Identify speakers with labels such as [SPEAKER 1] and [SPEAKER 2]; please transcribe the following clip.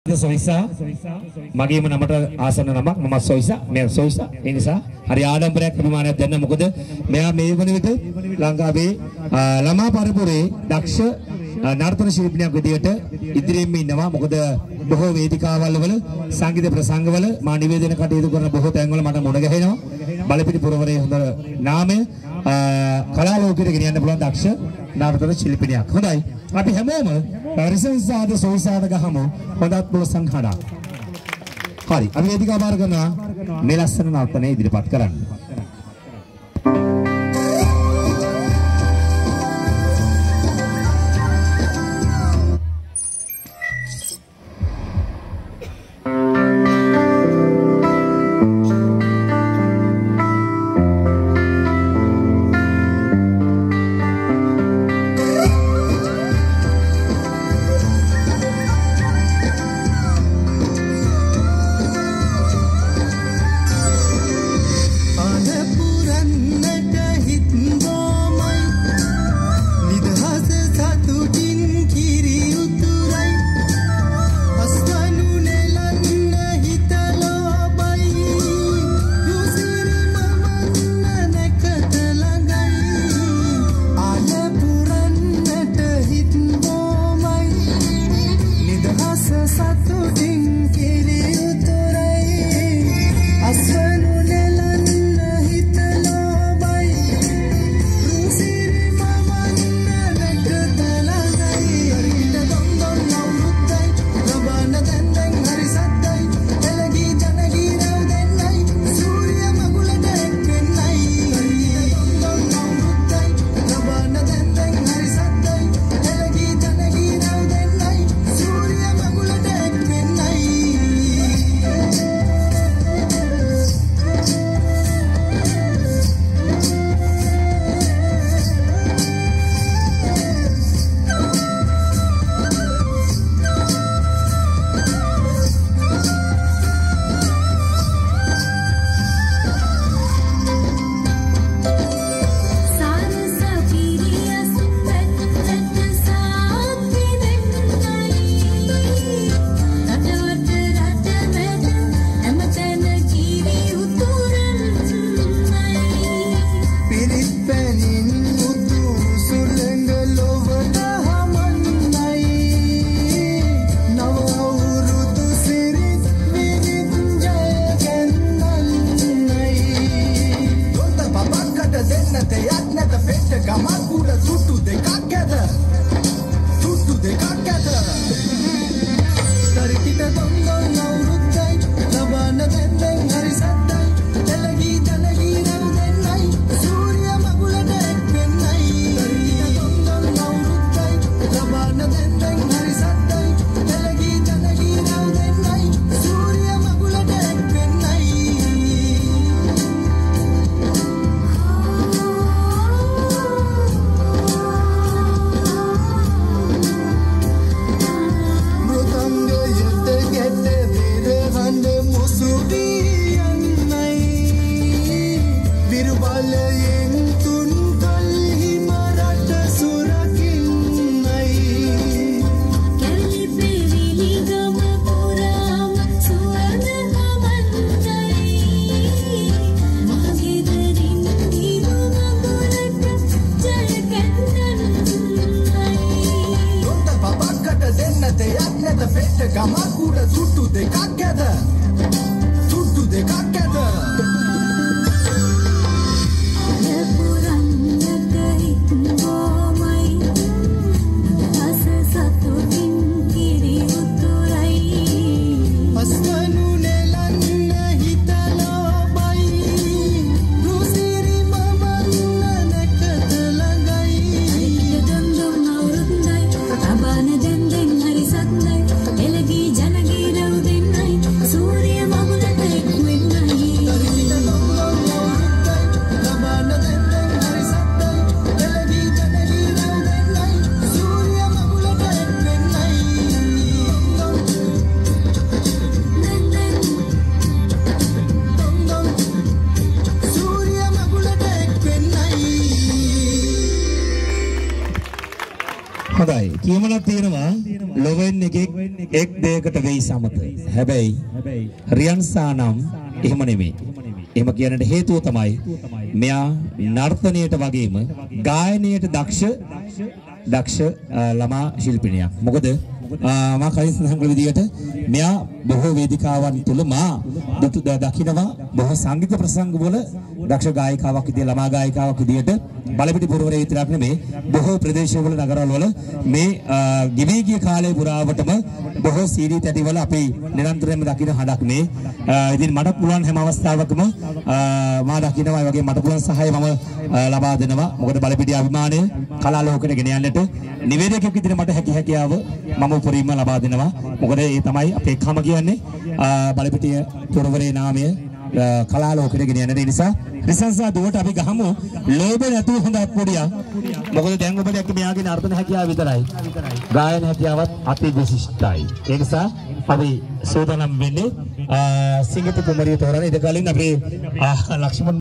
[SPEAKER 1] සොයිසා මගේම නමට ආසන්න නමක් මම සොයිසා මෙයා සොයිසා ඒ නිසා හරි ආඩම්බරයක් අභිමානයක් දැනන මොකද මෙයා මේ වන විට ලංකාවේ ළමා පරපුරේ දක්ෂ නර්තන ශිල්පිනියක් විදියට ඉදිරියෙන් ඉන්නවා මොකද බොහෝ වේදිකාවල් වල සංගීත ප්‍රසංගවල මා නිවේදන කටයුතු කරන බොහෝ තැන්වල මට මුණ ගැහෙනවා බලපිටි පුරවරේ හොඳ නාමය කලා ලෝකෙට ගෙනියන්න පුළුවන් දක්ෂ නර්තන ශිල්පිනියක් හොඳයි අපි හැමෝම රිසන්සාද සෝසාද ගහමු හොඳත් බෝ සංඛාඩා හරි අපි වේදිකාව බාර කරනවා මේ ලස්සන නර්තනය ඉදිරිපත් කරන්න කියමනක් තියෙනවා ලොවෙන් එකෙක් එක් දෙයකට වෙයි සමත. හැබැයි රියන්සානම් එහෙම නෙමෙයි. එහෙම කියන්නට හේතුව තමයි මෙයා නර්තනයට වගේම ගායනයට දක්ෂ ළමා ශිල්පිනියක්. මොකද මා කලින් සඳහන් කළ විදිහට මෙයා බොහෝ වේදිකාවන් තුල මා දකිනවා බොහෝ සංගීත ප්‍රසංග වල දක්ෂ ගායිකාවක් විදිහට ළමා ගායිකාවක් විදිහට බලපිටි පුරවරේ විතරක් නෙමෙයි බොහෝ ප්‍රදේශවල නගරවල මේ ගිවි ගිය කාලේ පුරාවටම බොහෝ CD තැටිවල අපි නිරන්තරයෙන්ම දකින හඩක් මේ. ඉතින් මට පුළුවන් හැම අවස්ථාවකම මා දකිනවා ඒ වගේ මට පුළුවන් සහාය මම ලබා දෙනවා. මොකද බලපිටි අභිමානය කලා ලෝකෙට ගෙන යන්නට නිවේදකයෙක් විදිහට මට හැකියාව මම උපරිම ලබා දෙනවා. මොකද ඒ තමයි අපේ කම කියන්නේ බලපිටිය පුරවරේ නාමය කලා ලෝකෙට ගෙන යන නිසා රිසන්සා දුවට අපි ගහමු ලෝභ නැතුව හොඳක් පොඩියා. මොකද දැන් ඔබ දැක්ක මෙයාගේ නර්තන හැකියාව විතරයි. ගායන හැකියාවත් අති විශිෂ්ටයි. ඒ නිසා අපි සෝදානම් වෙන්නේ සිංගිත කුමරිය තෝරන ඉඳ කලින් අපේ ලක්ෂ්මන්